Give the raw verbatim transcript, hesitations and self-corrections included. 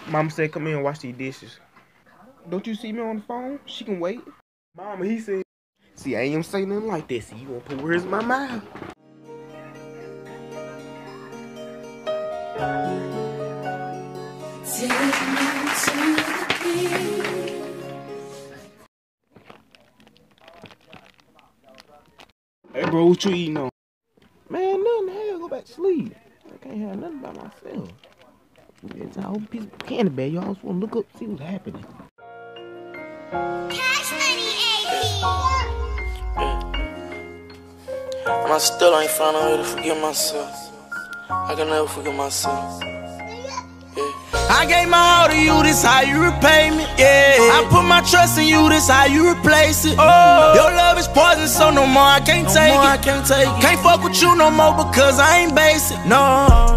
Mama said, come in and wash these dishes. Don't you see me on the phone? She can wait. Mama, he said, see, I ain't gonna say nothing like that. See, you gonna put words in my mouth. Take me to the king. Hey, bro, what you eating on? Man, nothing the hell. Go back to sleep. I can't have nothing by myself. It's a whole piece of candy bag. Y'all just want to look up see what's happening. Cash money, And I still ain't found a way to forgive myself. I can never forgive myself. I gave my all to you, this how you repay me. Yeah, I put my trust in you, this how you replace it. Oh, your love is poison, so no more I can't no take more, it. I can't take it. Can't fuck with you no more because I ain't basic. No.